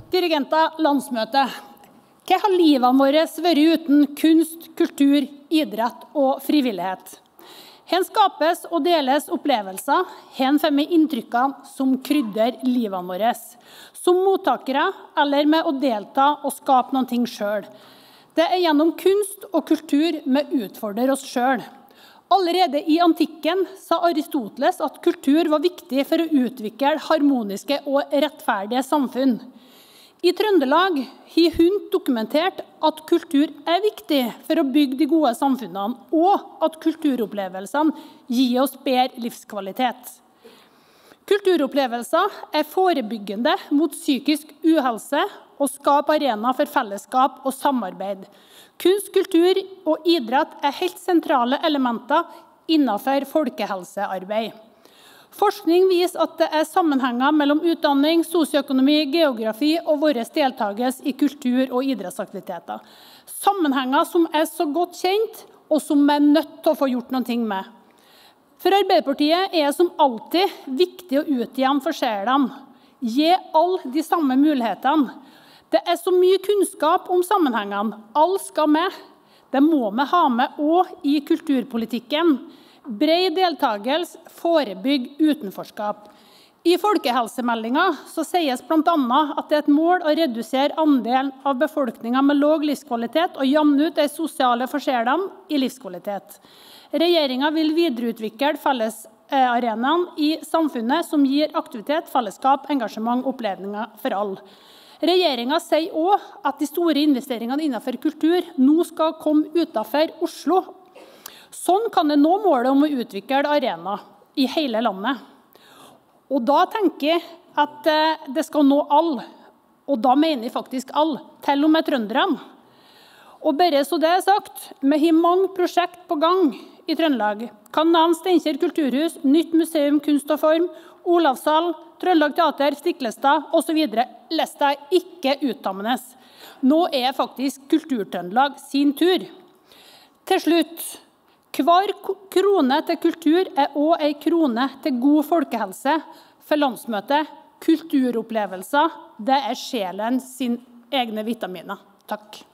Dirigenter, landsmøte. Hva har livene våre vært uten kunst, kultur, idrett og frivillighet? Her skapes og deles opplevelser, her får vi inntrykkene som krydder livene våre, som mottakere eller med å delta og skape noen ting selv. Det er gjennom kunst og kultur vi utfordrer oss selv. Allerede i antikken sa Aristoteles at kultur var viktig for å utvikle harmoniske og rettferdige samfunn. I Trøndelag har hun dokumentert at kultur er viktig for å bygge de gode samfunnene, og at kulturopplevelsene gir oss bedre livskvalitet. Kulturopplevelser er forebyggende mot psykisk uhelse og skaper arena for fellesskap og samarbeid. Kunst, kultur og idrett er helt sentrale elementer innenfor folkehelsearbeid. Forskning viser at det er sammenhenger mellom utdanning, sosioøkonomi, geografi og vår deltakelse i kultur- og idrettsaktiviteter. Sammenhenger som er så godt kjent, og som vi er nødt til å få gjort noe med. For Arbeiderpartiet er det som alltid viktig å utjevne forskjellene. Gi alle de samme mulighetene. Det er så mye kunnskap om sammenhengene. Alle skal med. Det må vi ha med også i kulturpolitikken. Bred deltakelse, forebygg utenforskap. I folkehelsemeldingen så sies blant annet at det er et mål å redusere andelen av befolkningen med lav livskvalitet og jamne ut de sosiale forskjellene i livskvalitet. Regjeringen vil videreutvikle fellesarenaene i samfunnet som gir aktivitet, fellesskap, engasjement og opplevelser for alle. Regjeringen sier også at de store investeringene innenfor kultur nå skal komme utenfor Oslo. Sånn kan det nå målet om å utvikle arena i hele landet. Og da tenker jeg at det skal nå alle, og da mener jeg faktisk alle, til og med trønderne. Og bare så det er sagt, vi har mange prosjekt på gang i Trøndelag. Kan nevne Steinkjer kulturhus, nytt museum, kunst og form, Olavsal, Trøndelag Teater, Stiklestad og så videre. Lista er ikke uttømmende. Nå er faktisk Kultur-Trøndelag sin tur. Til slutt, hver krone til kultur er også en krone til god folkehelse. For landsmøtet, kulturopplevelser, det er sjelen sin egne vitaminer. Takk.